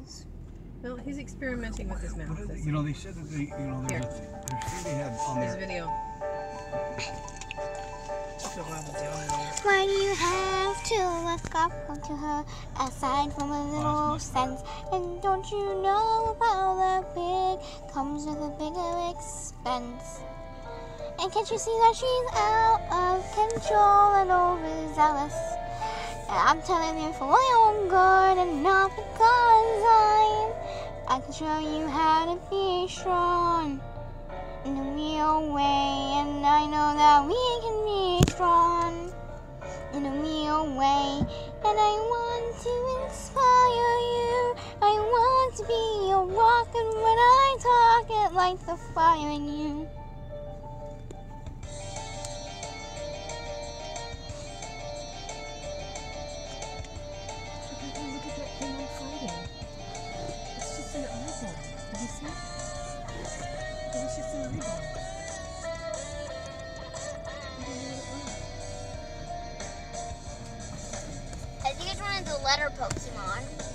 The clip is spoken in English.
Well, he's experimenting with his mouth. You know, they said that they, you know, there's thing they had on There's a there. video. Why do you have to look up onto her aside from a little sense? And don't you know about the big comes with a bigger expense? And can't you see that she's out of control and overzealous? And I'm telling you for my own good and not because I can show you how to be strong in a real way. And I know that we can be strong in a real way. And I want to inspire you. I want to be your rock, and when I talk it lights the fire in you. Look at that thing all fighting. It's just an eyeball. Did you see? It was just an eyeball. I think it's one of the letter Pokemon.